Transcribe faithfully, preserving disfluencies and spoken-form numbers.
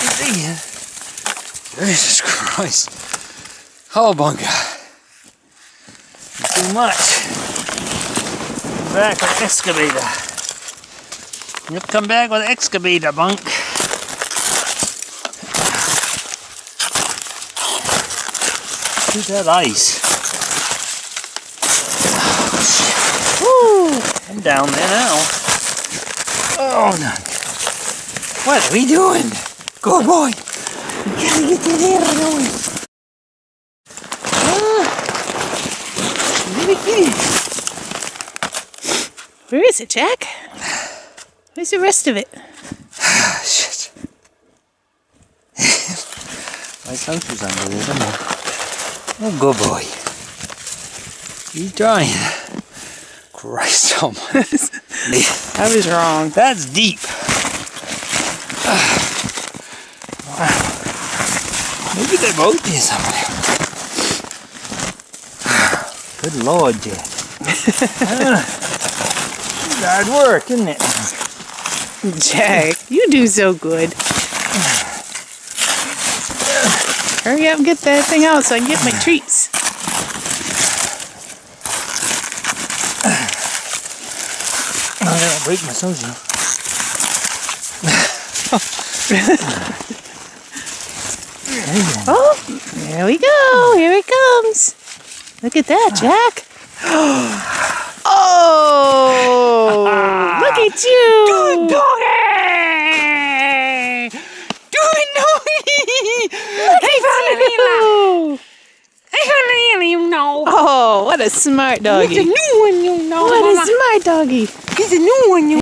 digging. Jesus Christ. Oh, bunker. Too much. Come back with excavator. Yep, come back with excavator, bunk. Look at that ice. Woo! I'm down there now. Oh no. What are we doing? Good boy. We gotta get that air going. Ah. Let me get it. Where is it, Jack? Where's the rest of it? Shit. My snowshoes under there, isn't it? Oh, good boy. He's trying. Christ almighty. I was wrong. That's deep. Wow. Maybe they're both here somewhere. Good Lord, Jack. Hard work, isn't it? Jack, you do so good. Hurry up and get that thing out so I can get my treats. I'm gonna break my snowshoe. Oh, there we go. Here it comes. Look at that, Jack. Oh, look at you. Good doggy! Good doggy! Look at you. You know. Oh, what a smart doggy. He's a new one, you know. What a smart doggy. He's a new one, you